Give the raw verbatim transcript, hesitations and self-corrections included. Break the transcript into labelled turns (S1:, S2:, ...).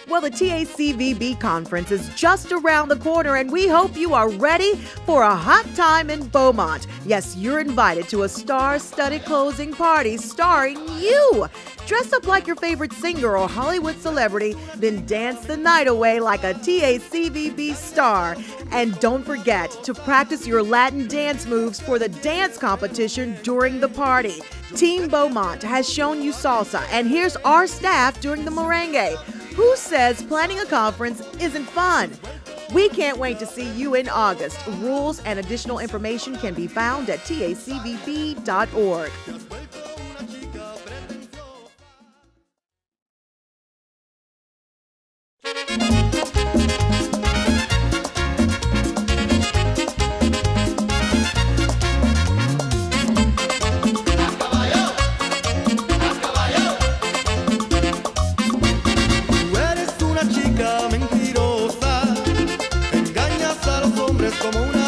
S1: Well, the T A C V B conference is just around the corner, and we hope you are ready for a hot time in Beaumont. Yes, you're invited to a star-studded closing party starring you. Dress up like your favorite singer or Hollywood celebrity, then dance the night away like a T A C V B star. And don't forget to practice your Latin dance moves for the dance competition during the party. Team Beaumont has shown you salsa, and here's our staff doing the merengue. Who says planning a conference isn't fun? We can't wait to see you in August. Rules and additional information can be found at T A C V B dot org.
S2: Mentirosa, engañas a los hombres como una